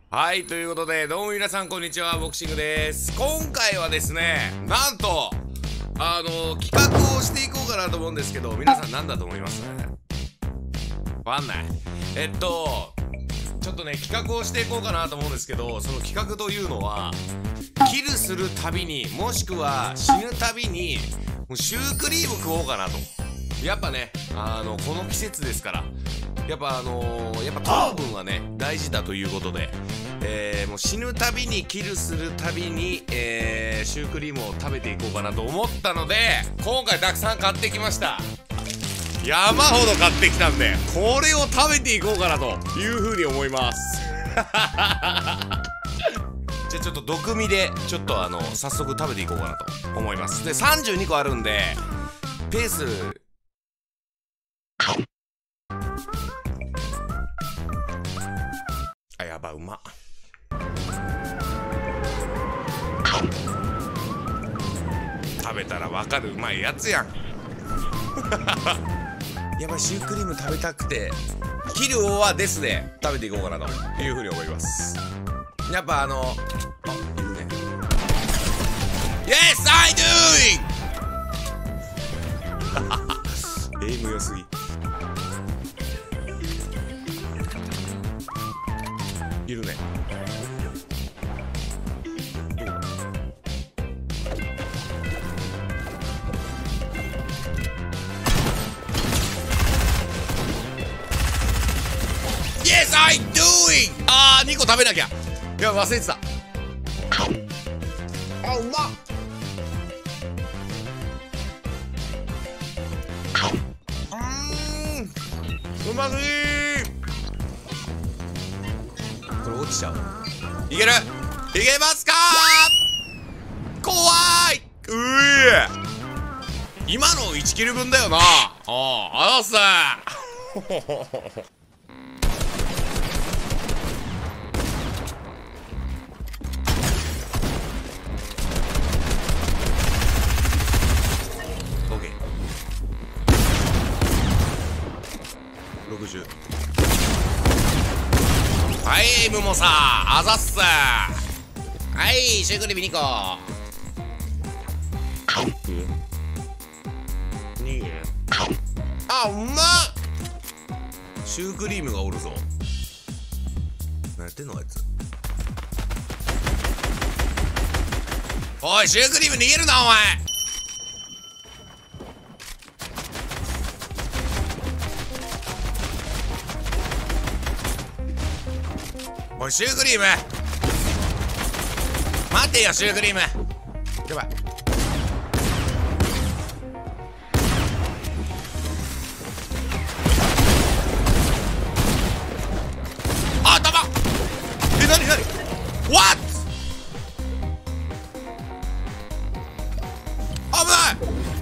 はい、ということで、どうも皆さんこんにちは、ボクシングです。今回はですね、なんと、企画をしていこうかなと思うんですけど、皆さん何だと思います？わかんない。ちょっとね、企画をしていこうかなと思うんですけど、その企画というのは、キルするたびに、もしくは死ぬたびに、もうシュークリーム食おうかなと。やっぱね、この季節ですから、やっぱ糖分はね、大事だということで、もう死ぬたびにキルするたびに、シュークリームを食べていこうかなと思ったので、今回たくさん買ってきました。山ほど買ってきたんで、これを食べていこうかなというふうに思います。じゃあちょっと毒味でちょっと早速食べていこうかなと思います。で32個あるんでペースやばうまっ。食べたらわかるうまいやつやん。やばい、シュークリーム食べたくてキルオはですで食べていこうかなというふうに思います。やっぱいるね。 Yes I doing エイム良すぎ。いるね。Yes I doing 2個食べなきゃ。いや忘れてた。うまっ。うますぎー。これ落ちちゃう。いける、いけますかー。怖い。今の1キル分だよな。あざっす。60。はい、エイムもさあざっす。はい、シュークリーム2個。うまっ。シュークリームがおるぞ。何やってんのあいつ。おい、シュークリーム逃げるなお前。おい、シュークリーム待てよ、シュークリーム。やばい。頭。なに What 危ない。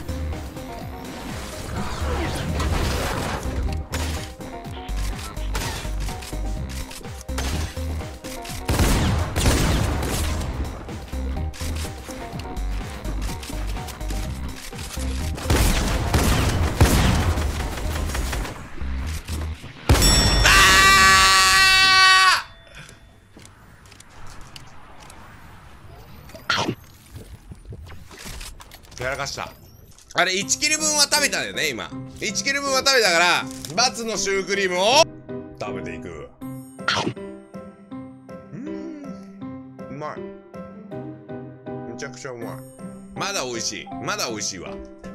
やらかした。あれ1キル分は食べたよね。今1キル分は食べたから、バツのシュークリームを食べていく。うまい。めちゃくちゃうまい。まだ美味しい。まだ美味しいわ。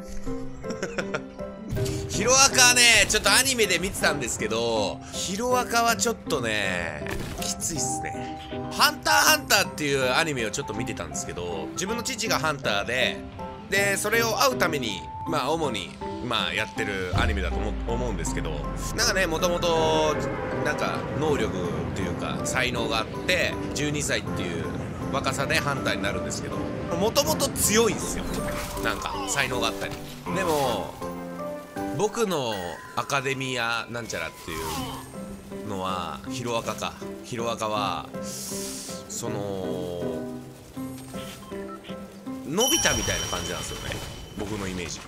ヒロアカはね、ちょっとアニメで見てたんですけど、ヒロアカはちょっとねきついっすね。ハンターハンターっていうアニメをちょっと見てたんですけど、自分の父がハンターでそれを会うために主にやってるアニメだと思うんですけど、なんかね、もともとなんか能力っていうか才能があって12歳っていう若さでハンターになるんですけど、もともと強いんですよ。なんか才能があったり。でも僕のアカデミアなんちゃらっていうのはヒロアカか。ヒロアカはそののび太みたいな感じなんですよね、僕のイメージ。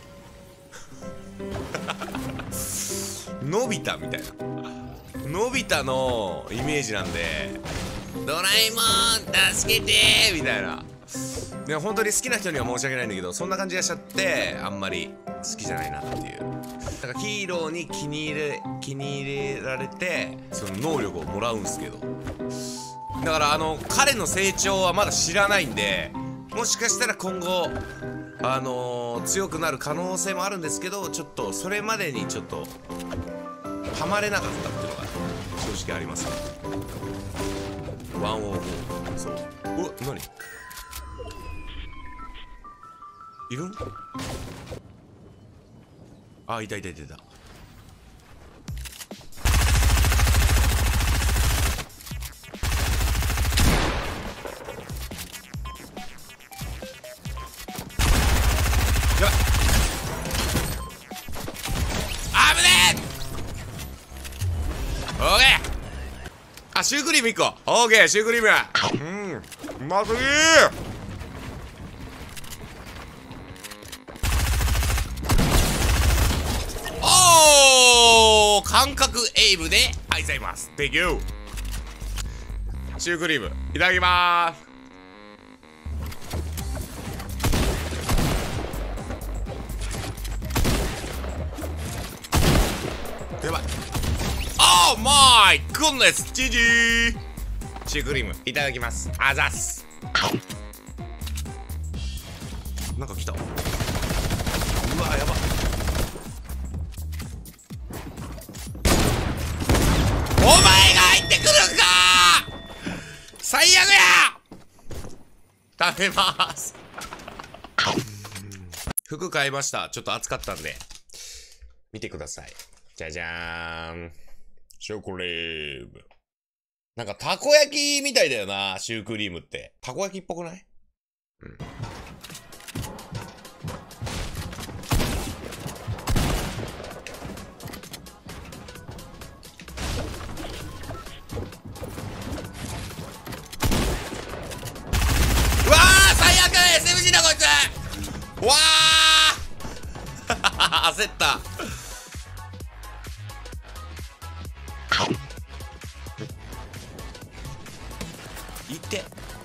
のび太みたいな、のび太のイメージなんで、どうないもん助けてーみたいな。ね、本当に好きな人には申し訳ないんだけど、そんな感じがしちゃってあんまり好きじゃないなっていう。だからヒーローに気に入れられてその能力をもらうんすけど、だから彼の成長はまだ知らないんで、もしかしたら今後強くなる可能性もあるんですけど、ちょっとそれまでにちょっとハマれなかったっていうのが正直ありますね。104。そう。何いるん？あ、いた。やばい。危ねえ。オーケー。あ、シュークリーム1個。オーケー、シュークリーム。うますぎー。おー、感覚エイムで愛されます。Thank you。シュークリームいただきまーす。やばい。オーマイグッネス。ジジー。シュークリームいただきます。あざっす。なんか来た。うわ、やば。お前が入ってくるんかー。最悪や。食べまーす。服買いました。ちょっと暑かったんで見てください。じゃじゃーん。シュークリーム。なんかたこ焼きみたいだよな、シュークリームって。たこ焼きっぽくない？うん。うわー、最悪 SMG だこいつ。わー焦った。いって。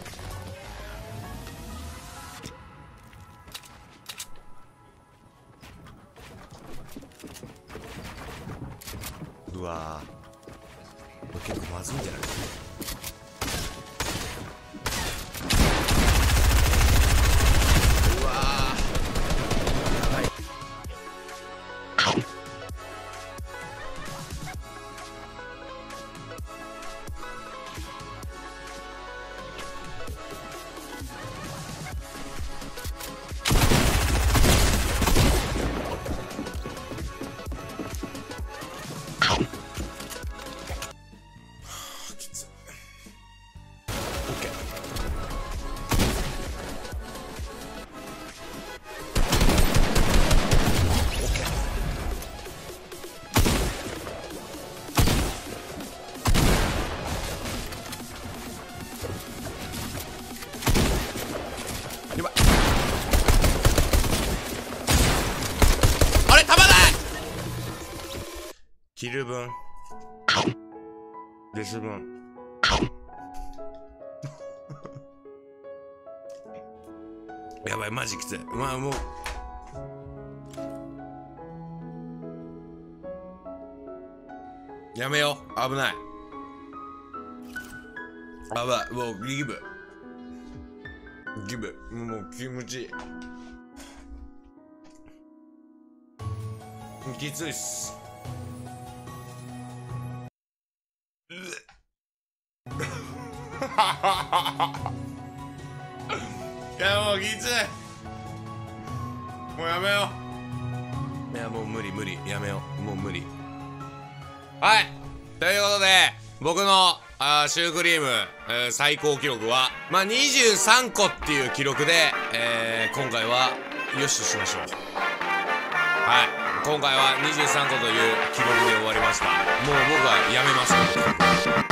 うわー、これ結構まずいんじゃない？うわー、はい。やばい。あれ、弾ない。キル分デス分やばい、マジきつい。まあもうやめよう。危ない。やばい。もうギブもう気持ちいい。きついっす。いやもうきつい。もうやめよう。いやもう無理やめよう。もう無理。はい、ということで僕のシュークリーム、最高記録は23個っていう記録で、今回はよしとしましょう。はい、今回は23個という記録で終わりました。もう僕はやめます。